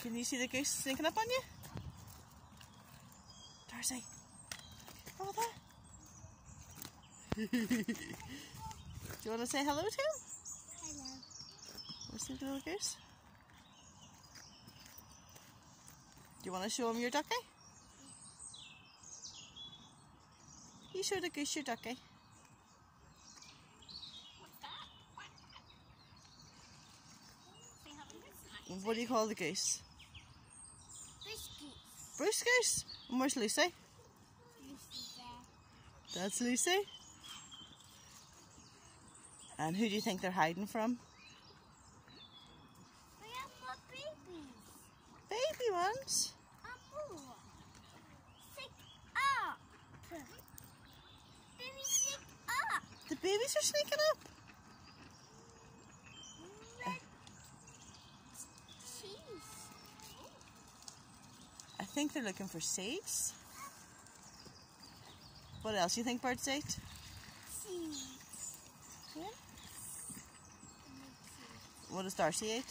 Can you see the goose sneaking up on you? Darcy. Oh, there. Do you want to say hello to him? Hello. Listen to the little goose. Do you want to show him your ducky? You show the goose your ducky. What do you call the goose? Bruce goose. Bruce goose. And where's Lucy? Lucy there. That's Lucy. And who do you think they're hiding from? We have more babies. Baby ones. And more. Stick up. Baby, stick up. The babies are sneaking up. Red cheese. I think they're looking for seeds. What else do you think birds eat? Seeds. Yeah. What does Darcy eat?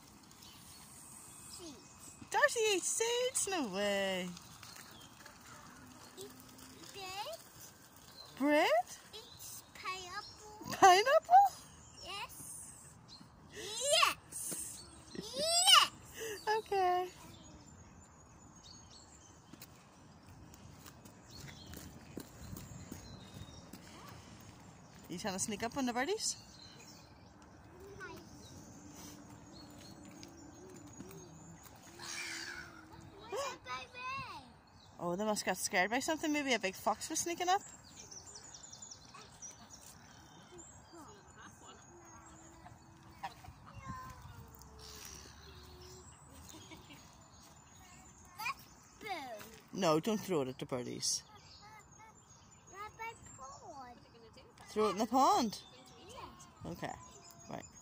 Seeds. Darcy eats seeds? No way. Eat bread. Bread? Eat pineapple. Pineapple? Yes. Yes. Yes. Okay. You trying to sneak up on the birdies? Oh, they must have got scared by something. Maybe a big fox was sneaking up. No, don't throw it at the birdies. Throw it in the pond? Okay, right.